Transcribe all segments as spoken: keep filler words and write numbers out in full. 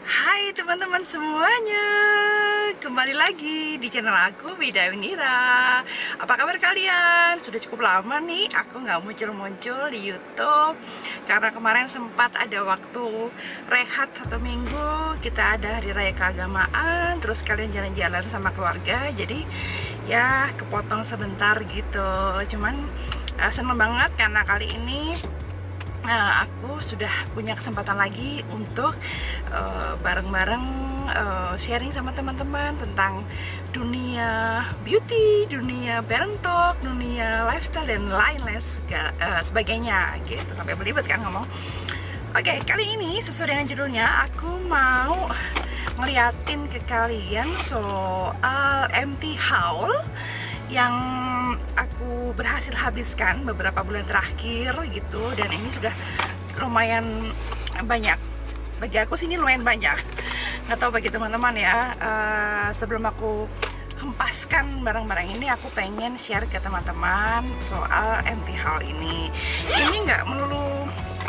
Hai teman-teman semuanya, kembali lagi di channel aku, Wida Winira. Apa kabar kalian? Sudah cukup lama nih aku nggak muncul-muncul di YouTube karena kemarin sempat ada waktu rehat satu minggu. Kita ada hari raya keagamaan, terus kalian jalan-jalan sama keluarga, jadi ya kepotong sebentar gitu. Cuman uh, seneng banget karena kali ini Nah, aku sudah punya kesempatan lagi untuk bareng-bareng uh, uh, sharing sama teman-teman tentang dunia beauty, dunia parent talk, dunia lifestyle dan lain-lain uh, sebagainya gitu, sampai belibet kan ngomong. Oke, okay, kali ini sesuai dengan judulnya aku mau ngeliatin ke kalian soal empty haul yang aku berhasil habiskan beberapa bulan terakhir gitu, dan ini sudah lumayan banyak. Bagi aku sini lumayan banyak, nggak tahu bagi teman-teman ya. Uh, sebelum aku hempaskan barang-barang ini, aku pengen share ke teman-teman soal empty haul ini. Ini nggak melulu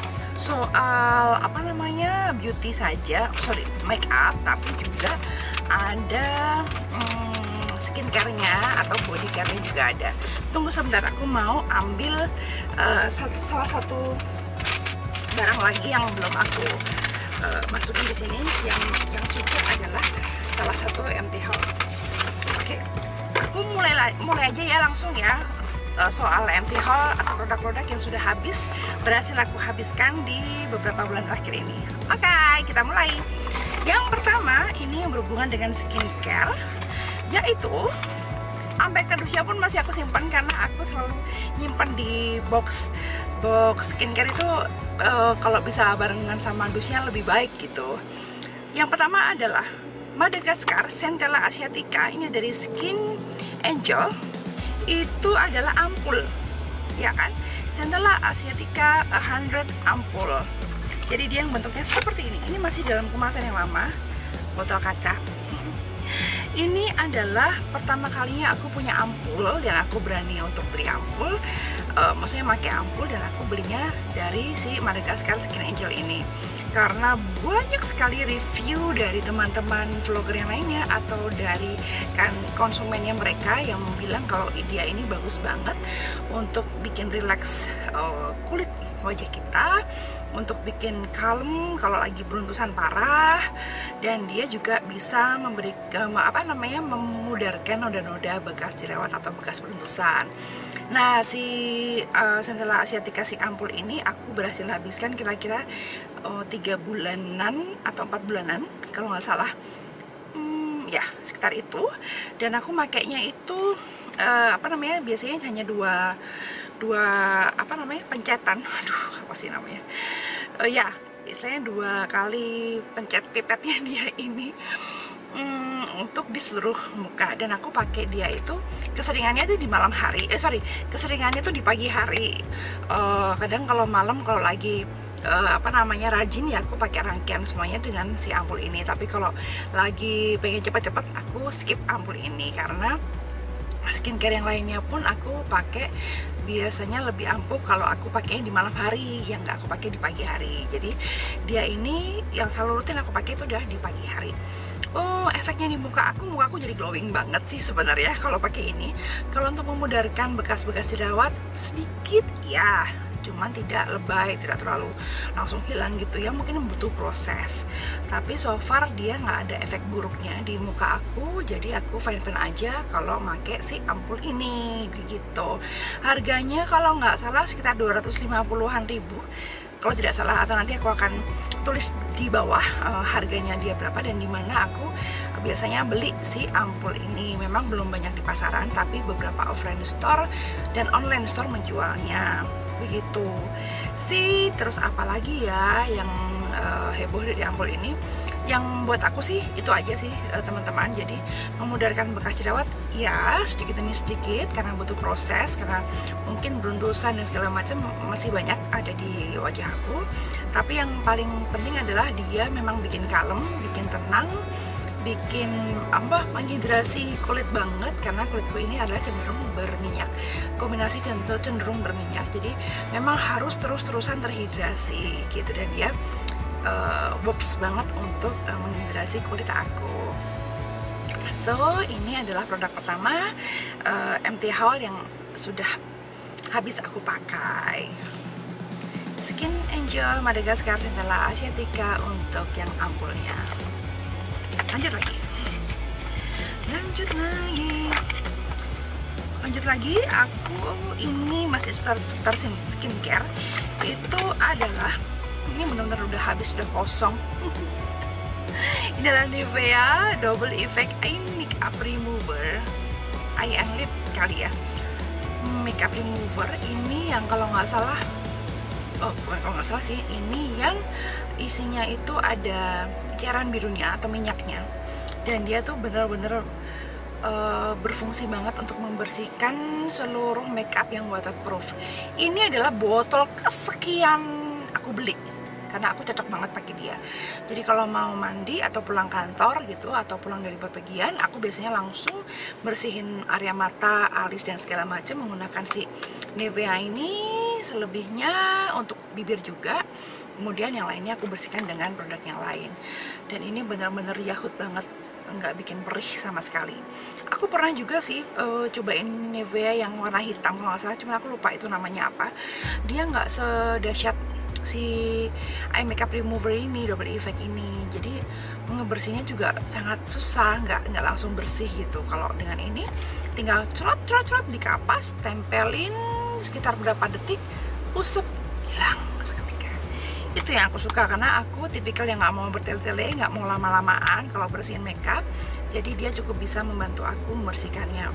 soal apa namanya beauty saja, sorry make up, tapi juga ada hmm, skincare-nya atau body care-nya juga ada. Tunggu sebentar, aku mau ambil uh, satu, salah satu barang lagi yang belum aku uh, masukin di sini. Yang yang cukup adalah salah satu empty haul. Oke, aku mulai mulai aja ya langsung ya uh, soal empty haul atau produk-produk yang sudah habis berhasil aku habiskan di beberapa bulan terakhir ini. Oke, kita mulai. Yang pertama ini yang berhubungan dengan skincare, yaitu sampai ke dusnya pun masih aku simpan karena aku selalu nyimpan di box box skincare itu uh, kalau bisa barengan sama dusnya lebih baik gitu. Yang pertama adalah Madagascar Centella Asiatica, ini dari Skin Angel. Itu adalah ampul, ya kan? Centella Asiatica seratus ampul. Jadi dia yang bentuknya seperti ini. Ini masih dalam kemasan yang lama, botol kaca. Ini adalah pertama kalinya aku punya ampul dan aku berani untuk beli ampul, uh, maksudnya pakai ampul, dan aku belinya dari si Madagascar Skin Angel ini karena banyak sekali review dari teman-teman vlogger yang lainnya atau dari kan konsumennya mereka yang bilang kalau dia ini bagus banget untuk bikin relax uh, kulit wajah kita, untuk bikin kalem kalau lagi beruntusan parah, dan dia juga bisa memberi apa namanya memudarkan noda-noda bekas jerawat atau bekas beruntusan. Nah, si uh, Centella Asiatica si ampul ini aku berhasil habiskan kira-kira tiga uh, bulanan atau empat bulanan kalau nggak salah, hmm, ya sekitar itu. Dan aku makainya itu uh, apa namanya biasanya hanya dua dua apa namanya pencetan, aduh apa sih namanya, uh, ya istilahnya dua kali pencet pipetnya dia ini hmm, untuk di seluruh muka. Dan aku pakai dia itu keseringannya itu di malam hari, eh sorry keseringannya itu di pagi hari. Uh, kadang kalau malam kalau lagi uh, apa namanya rajin ya aku pakai rangkaian semuanya dengan si ampul ini. Tapi kalau lagi pengen cepet-cepet aku skip ampul ini karena skincare yang lainnya pun aku pakai biasanya lebih ampuh kalau aku pakainya di malam hari, yang nggak aku pakai di pagi hari. Jadi dia ini yang selalu rutin aku pakai itu udah di pagi hari. Oh, efeknya di muka aku, muka aku jadi glowing banget sih sebenarnya kalau pakai ini. Kalau untuk memudarkan bekas-bekas jerawat sedikit ya, cuman tidak lebay, tidak terlalu langsung hilang gitu ya, mungkin butuh proses. Tapi so far dia nggak ada efek buruknya di muka aku, jadi aku fine-fine aja kalau pakai si ampul ini gitu. Harganya kalau nggak salah sekitar dua ratus lima puluhan ribu kalau tidak salah, atau nanti aku akan tulis di bawah uh, harganya dia berapa dan dimana aku biasanya beli si ampul ini. Memang belum banyak di pasaran, tapi beberapa offline store dan online store menjualnya begitu sih. Terus apalagi ya yang uh, heboh dari ampul ini, yang buat aku sih itu aja sih uh, teman-teman. Jadi memudarkan bekas jerawat ya sedikit demi sedikit karena butuh proses, karena mungkin beruntusan dan segala macam masih banyak ada di wajah aku. Tapi yang paling penting adalah dia memang bikin kalem, bikin tenang, bikin apa menghidrasi kulit banget, karena kulitku ini adalah cenderung berminyak, kombinasi cenderung berminyak, jadi memang harus terus-terusan terhidrasi gitu. Dan dia uh, works banget untuk uh, menghidrasi kulit aku. So ini adalah produk pertama uh, M T Hall yang sudah habis aku pakai. Skin Angel Madagascar Centella Asiatica untuk yang ampulnya. Lanjut lagi. Lanjut lagi. Lanjut lagi, aku ini masih seputar seputar skincare. Itu adalah, ini benar-benar udah habis, udah kosong. Ini adalah Nivea Double Effect Eye Makeup Remover, Eye and Lip kali ya. Makeup Remover ini yang kalau nggak salah, oh bukan kalau nggak salah sih, ini yang isinya itu ada cairan birunya atau minyaknya, dan dia tuh bener-bener uh, berfungsi banget untuk membersihkan seluruh makeup yang waterproof. Ini adalah botol kesekian aku beli karena aku cocok banget pakai dia. Jadi kalau mau mandi atau pulang kantor gitu, atau pulang dari bepergian, aku biasanya langsung bersihin area mata, alis dan segala macam menggunakan si Nivea ini. Selebihnya untuk bibir juga. Kemudian yang lainnya aku bersihkan dengan produk yang lain. Dan ini benar-benar yahut banget, nggak bikin perih sama sekali. Aku pernah juga sih uh, cobain Nivea yang warna hitam kalau nggak salah, cuma aku lupa itu namanya apa. Dia nggak sedahsyat si eye makeup remover ini, double effect ini. Jadi ngebersihnya juga sangat susah, nggak nggak langsung bersih gitu. Kalau dengan ini tinggal cerot cerot cerot di kapas, tempelin sekitar berapa detik, usap, hilang seketika. Itu yang aku suka, karena aku tipikal yang nggak mau bertele-tele, nggak mau lama-lamaan kalau bersihin makeup. Jadi dia cukup bisa membantu aku membersihkannya.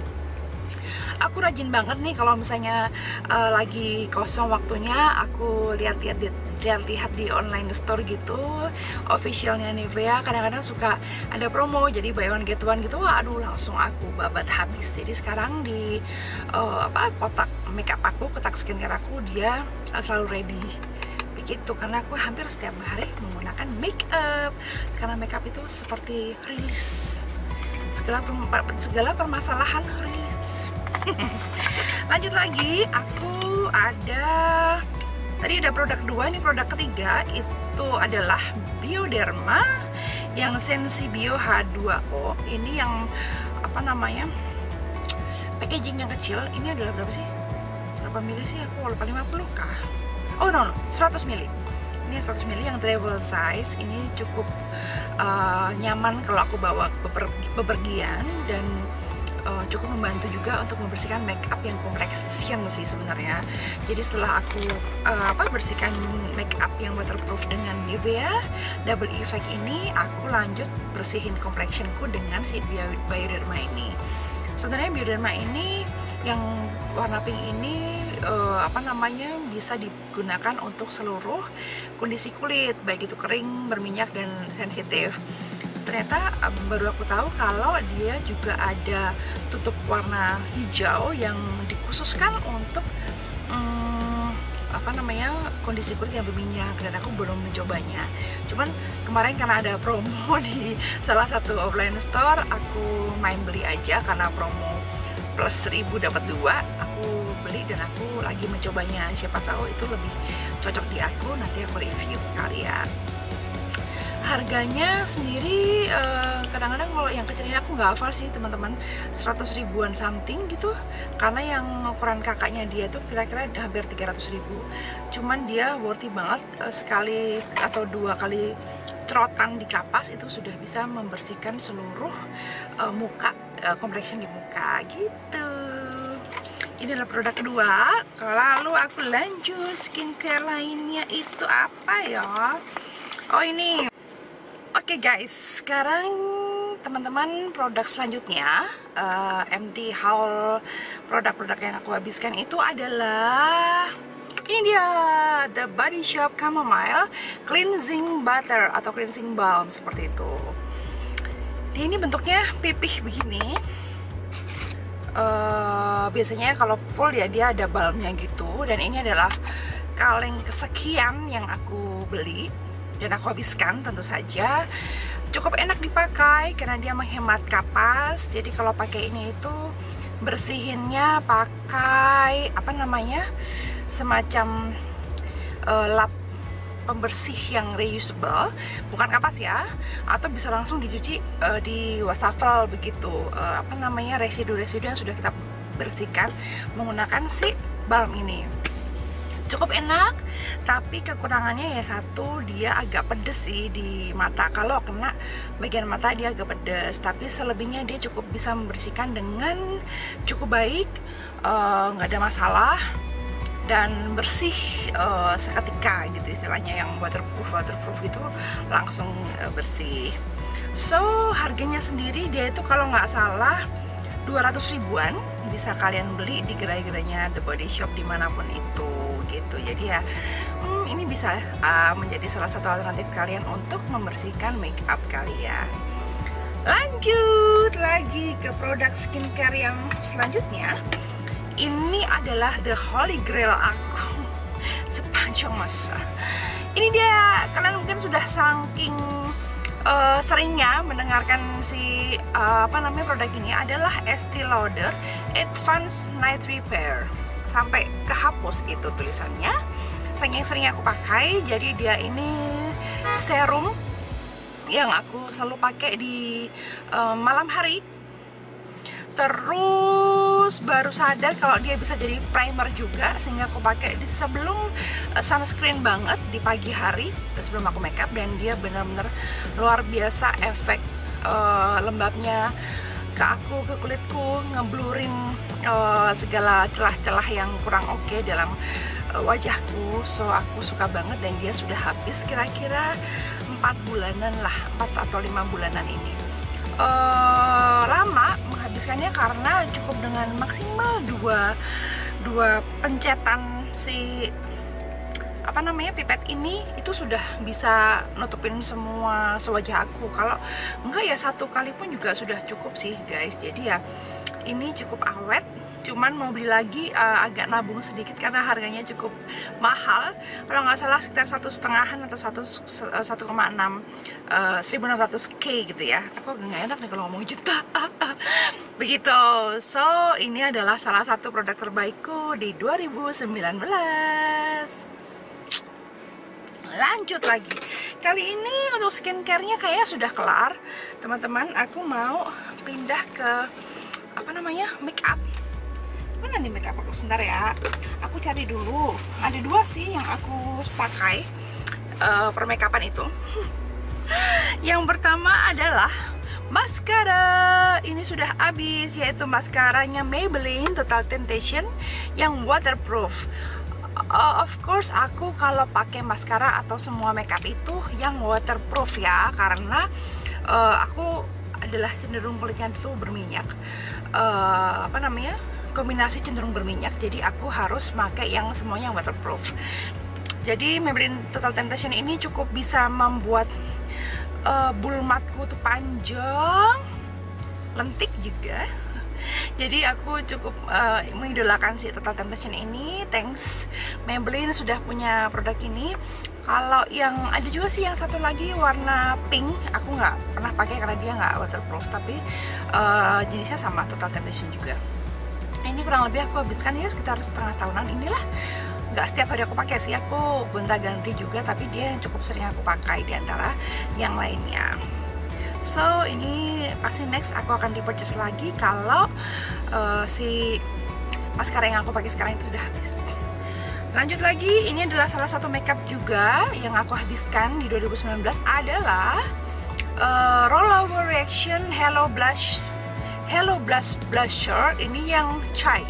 Aku rajin banget nih kalau misalnya uh, lagi kosong waktunya, aku lihat-lihat di, lihat-lihat di online store gitu, officialnya Nivea kadang-kadang suka ada promo, jadi buy one get one gitu. Wah, aduh, langsung aku babat habis. Jadi sekarang di uh, apa kotak makeup aku, kotak skincare aku, dia uh, selalu ready begitu, karena aku hampir setiap hari menggunakan makeup, karena makeup itu seperti rilis segala segala permasalahan, rilis. Lanjut lagi, aku ada tadi ada produk dua, ini produk ketiga itu adalah Bioderma yang Sensibio H dua O. Ini yang apa namanya, packaging yang kecil. Ini adalah berapa sih? Berapa mili sih? Aku lupa, lima puluh kah? Oh no, no seratus mili. Ini seratus mili yang travel size. Ini cukup uh, nyaman kalau aku bawa beper bepergian, dan Uh, cukup membantu juga untuk membersihkan makeup yang complexion sih sebenarnya. Jadi setelah aku uh, apa bersihkan makeup yang waterproof dengan Nivea Double Effect ini, aku lanjut bersihin complexionku dengan si Bioderma ini. Sebenarnya Bioderma ini yang warna pink ini uh, apa namanya, bisa digunakan untuk seluruh kondisi kulit, baik itu kering, berminyak dan sensitif. Ternyata baru aku tahu kalau dia juga ada tutup warna hijau yang dikhususkan untuk hmm, apa namanya, kondisi kulit yang berminyak, dan aku belum mencobanya. Cuman kemarin karena ada promo di salah satu offline store, aku main beli aja karena promo plus seribu dapat dua. Aku beli dan aku lagi mencobanya. Siapa tahu itu lebih cocok di aku, nanti aku review kalian. Harganya sendiri kadang-kadang uh, kalau yang kecil ini aku nggak hafal sih teman-teman, seratus ribuan something gitu, karena yang ukuran kakaknya dia tuh kira-kira hampir tiga ratus ribu. Cuman dia worthy banget, uh, sekali atau dua kali cerotan di kapas itu sudah bisa membersihkan seluruh uh, muka, uh, complexion di muka gitu. Ini adalah produk kedua. Lalu aku lanjut skincare lainnya itu apa ya? Oh ini. Oke okay guys, sekarang teman-teman produk selanjutnya uh, M T Hall, produk-produk yang aku habiskan itu adalah ini dia, The Body Shop Chamomile Cleansing Butter atau Cleansing Balm, seperti itu. Ini bentuknya pipih begini. Uh, biasanya kalau full ya dia ada balmnya gitu, dan ini adalah kaleng kesekian yang aku beli dan aku habiskan. Tentu saja cukup enak dipakai karena dia menghemat kapas. Jadi kalau pakai ini itu bersihinnya pakai apa namanya, semacam uh, lap pembersih yang reusable, bukan kapas ya, atau bisa langsung dicuci uh, di wastafel begitu. Uh, apa namanya, residu-residu yang sudah kita bersihkan menggunakan si balm ini. Cukup enak, tapi kekurangannya ya satu, dia agak pedes sih di mata. Kalau kena bagian mata dia agak pedes, tapi selebihnya dia cukup bisa membersihkan dengan cukup baik, nggak uh, ada masalah, dan bersih uh, seketika gitu istilahnya, yang waterproof waterproof gitu langsung uh, bersih. So harganya sendiri dia itu kalau nggak salah dua ratus ribuan, bisa kalian beli di gerai-gerainya The Body Shop dimanapun itu gitu. Jadi ya hmm, ini bisa uh, menjadi salah satu alternatif kalian untuk membersihkan make up kalian. Lanjut lagi ke produk skincare yang selanjutnya. Ini adalah the holy grail aku sepanjang masa. Ini dia, kalian mungkin sudah saking uh, seringnya mendengarkan si uh, apa namanya produk ini, adalah Estee Lauder Advanced Night Repair. Sampai kehapus itu tulisannya, saking sering aku pakai. Jadi dia ini serum yang aku selalu pakai di uh, malam hari. Terus baru sadar kalau dia bisa jadi primer juga, sehingga aku pakai di sebelum uh, sunscreen banget di pagi hari sebelum aku makeup, dan dia benar-benar luar biasa efek uh, lembabnya ke aku, ke kulitku, ngeblurin uh, segala celah-celah yang kurang oke okay dalam uh, wajahku. So aku suka banget, dan dia sudah habis kira-kira empat bulanan lah, empat atau lima bulanan ini. Uh, lama menghabiskannya karena cukup dengan maksimal dua dua pencetan si apa namanya pipet ini, itu sudah bisa nutupin semua sewajah aku. Kalau enggak ya satu kali pun juga sudah cukup sih guys. Jadi ya ini cukup awet, cuman mau beli lagi uh, agak nabung sedikit karena harganya cukup mahal. Kalau nggak salah sekitar satu setengahan atau satu satu koma enam seribu enam ratus k gitu ya. Aku agak nggak enak nih kalau ngomong juta. Begitu. So ini adalah salah satu produk terbaikku di dua ribu sembilan belas. Lanjut lagi, kali ini untuk skincare-nya kayaknya sudah kelar teman-teman. Aku mau pindah ke apa namanya make up. Mana nih make up aku, sebentar ya, aku cari dulu. Ada dua sih yang aku pakai uh, per make upan itu. Yang pertama adalah maskara. Ini sudah habis, yaitu maskaranya Maybelline Total Temptation yang waterproof. Uh, of course aku kalau pakai maskara atau semua makeup itu yang waterproof ya, karena uh, aku adalah cenderung kulitnya itu berminyak, uh, apa namanya kombinasi cenderung berminyak, jadi aku harus pakai yang semuanya waterproof. Jadi Maybelline Total Temptation ini cukup bisa membuat uh, bulu matku tuh panjang, lentik juga. Jadi aku cukup uh, mengidolakan si Total Temptation ini. Thanks Maybelline sudah punya produk ini. Kalau yang ada juga sih yang satu lagi warna pink, aku nggak pernah pakai karena dia nggak waterproof, tapi uh, jenisnya sama Total Temptation juga. Ini kurang lebih aku habiskan ya sekitar setengah tahunan inilah. Nggak setiap hari aku pakai sih, aku gonta-ganti juga, tapi dia yang cukup sering aku pakai di antara yang lainnya. So ini pasti next aku akan di-purchase lagi kalau uh, si maskara yang aku pakai sekarang itu sudah habis. Lanjut lagi, ini adalah salah satu makeup juga yang aku habiskan di dua ribu sembilan belas adalah uh, Rollover Reaction Hello Blush Hello Blush Blusher. Ini yang chai.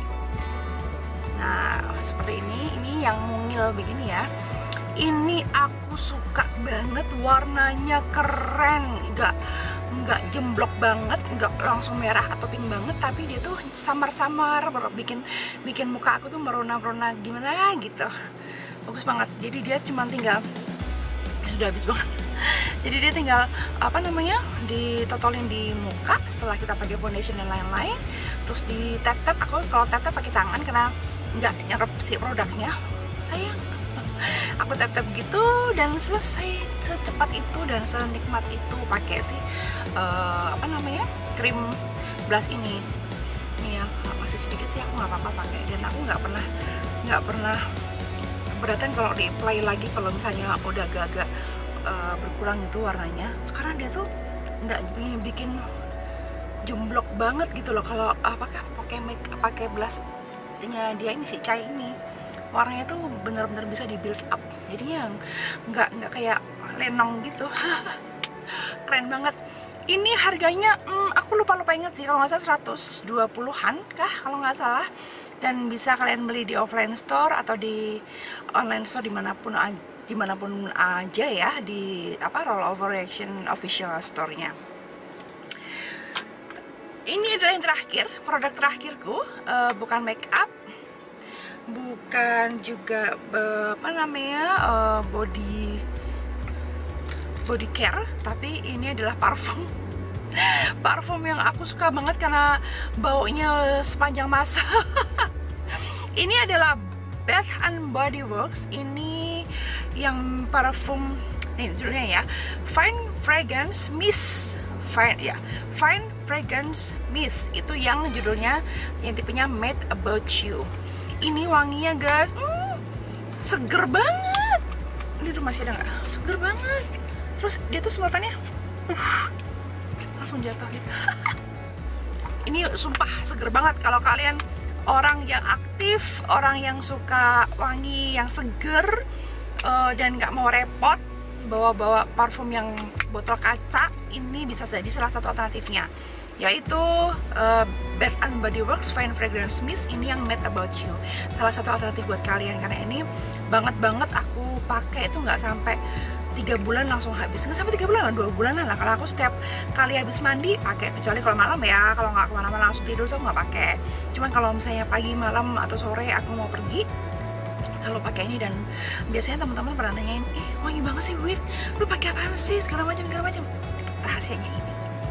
Nah seperti ini, ini yang mungil begini ya. Ini aku suka banget, warnanya keren, nggak nggak jemblok banget, nggak langsung merah atau pink banget, tapi dia tuh samar-samar, bikin bikin muka aku tuh merona-merona gimana gitu, bagus banget. Jadi dia cuma tinggal, sudah habis banget. Jadi dia tinggal apa namanya ditotolin di muka setelah kita pakai foundation dan lain-lain, terus di tap-tap. Aku kalau tap-tap pakai tangan karena nggak nyerap si produknya, sayang. Aku tap-tap gitu dan selesai secepat itu dan senikmat itu pakai si uh, apa namanya krim blush ini. Nih ya, masih sedikit sih, aku nggak apa-apa pakai, dan aku nggak pernah nggak pernah keberatan kalau di apply lagi kalau misalnya udah agak-agak uh, berkurang itu warnanya, karena dia tuh nggak bikin, bikin jemblok banget gitu loh. Kalau apakah pakai make pakai blushnya dia ini si Chai ini, warnanya tuh bener-bener bisa di build up, jadinya nggak nggak kayak lenong gitu. Keren banget. Ini harganya hmm, aku lupa-lupa inget sih, kalau nggak salah seratus dua puluhan kah kalau nggak salah. Dan bisa kalian beli di offline store atau di online store dimanapun dimanapun aja ya, di apa Rollover Reaction official store-nya. Ini adalah yang terakhir, produk terakhirku, uh, bukan make up, bukan juga uh, apa namanya uh, body body care, tapi ini adalah parfum. Parfum yang aku suka banget karena baunya sepanjang masa. Ini adalah Bath and Body Works. Ini yang parfum, nih judulnya ya, Fine Fragrance Mist. Fine ya, Fine Fragrance Mist. Itu yang judulnya, yang tipenya Made About You. Ini wanginya guys, hmm, seger banget. Ini tuh masih ada nggak? Seger banget. Terus dia tuh semutannya uh, langsung jatuh gitu. Ini sumpah seger banget. Kalau kalian orang yang aktif, orang yang suka wangi yang seger, uh, dan nggak mau repot bawa-bawa parfum yang botol kaca, ini bisa jadi salah satu alternatifnya, yaitu uh, Bath and Body Works Fine Fragrance Mist. Ini yang Made About You, salah satu alternatif buat kalian, karena ini banget banget aku pakai itu nggak sampai tiga bulan langsung habis, nggak sampai tiga bulan lah, dua bulanan lah. Kalau aku setiap kali habis mandi pakai, kecuali kalau malam ya, kalau nggak kemana-mana langsung tidur tuh nggak pakai. Cuman kalau misalnya pagi, malam atau sore aku mau pergi, selalu pakai ini. Dan biasanya teman-teman pernah nanyain, eh wangi banget sih Wit, lu pakai apaan sih, segala macam segala macam. Rahasianya ini.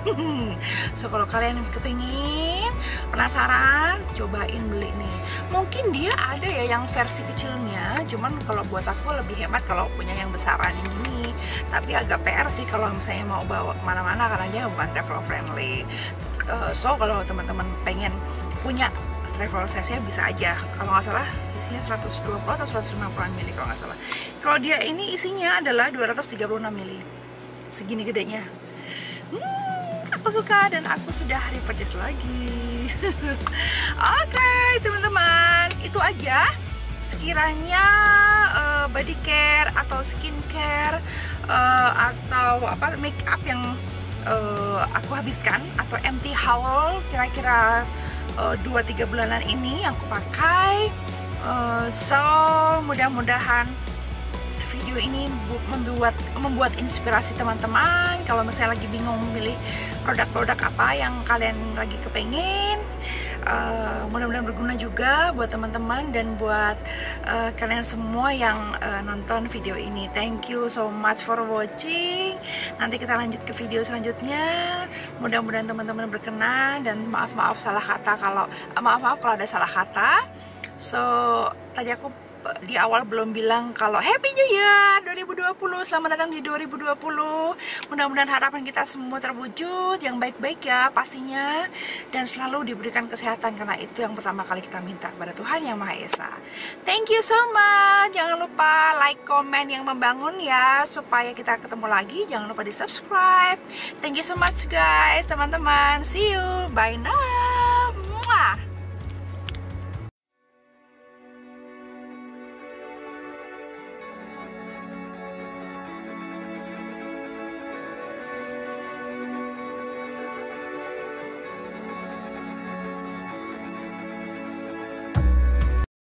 So kalau kalian kepingin, penasaran, cobain beli nih. Mungkin dia ada ya yang versi kecilnya, cuman kalau buat aku lebih hemat kalau punya yang besaran yang ini. Tapi agak P R sih kalau misalnya mau bawa kemana-mana, karena dia bukan travel friendly. uh, So kalau teman-teman pengen punya travel size-nya bisa aja. Kalau nggak salah isinya seratus dua puluh atau seratus lima puluh mili kalau nggak salah. Kalau dia ini isinya adalah dua ratus tiga puluh enam mili, segini gedenya. hmm, Aku suka dan aku sudah repurchase lagi. Oke okay, teman-teman, itu aja sekiranya uh, body care atau skincare uh, atau apa make up yang uh, aku habiskan, atau empty haul kira-kira dua tiga bulanan ini yang aku pakai. uh, So mudah-mudahan video ini membuat membuat inspirasi teman-teman kalau misalnya lagi bingung memilih produk-produk apa yang kalian lagi kepengen. Uh, mudah-mudahan berguna juga buat teman-teman dan buat uh, kalian semua yang uh, nonton video ini. Thank you so much for watching. Nanti kita lanjut ke video selanjutnya. Mudah-mudahan teman-teman berkenan, dan maaf-maaf salah kata kalau maaf-maaf kalau ada salah kata. So tadi aku di awal belum bilang kalau Happy New Year dua ribu dua puluh, selamat datang di dua ribu dua puluh. Mudah-mudahan harapan kita semua terwujud yang baik-baik ya pastinya, dan selalu diberikan kesehatan, karena itu yang pertama kali kita minta kepada Tuhan Yang Maha Esa. Thank you so much. Jangan lupa like, komen yang membangun ya, supaya kita ketemu lagi. Jangan lupa di subscribe. Thank you so much guys, teman-teman. See you, bye now. Mwah.